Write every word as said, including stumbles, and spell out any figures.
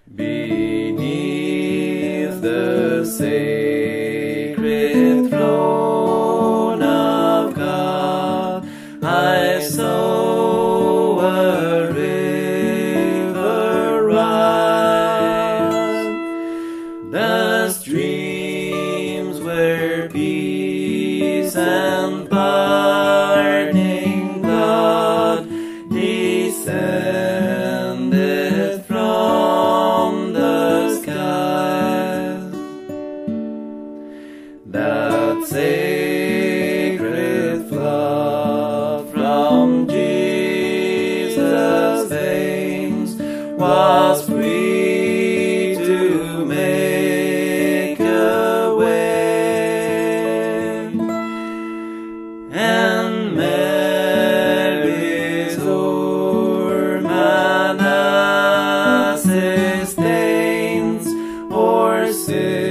Beneath the sacred throne of God, I saw a river rise. The streams were peace and pardoning blood descended from the skies. That sacred flood from Jesus' veins was free to make a way, and Mary's o'er Manasseh stains, or sin